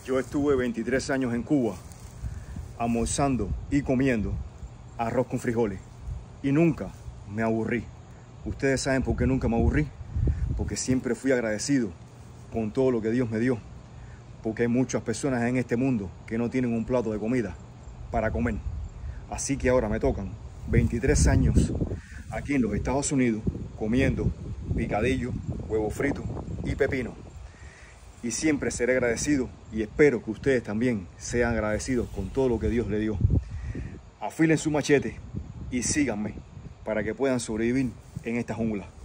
Yo estuve 23 años en Cuba almorzando y comiendo arroz con frijoles y nunca me aburrí. Ustedes saben por qué nunca me aburrí, porque siempre fui agradecido con todo lo que Dios me dio, porque hay muchas personas en este mundo que no tienen un plato de comida para comer. Así que ahora me tocan 23 años aquí en los Estados Unidos comiendo picadillo, huevo frito y pepino. Y siempre seré agradecido y espero que ustedes también sean agradecidos con todo lo que Dios le dio. Afilen su machete y síganme para que puedan sobrevivir en esta jungla.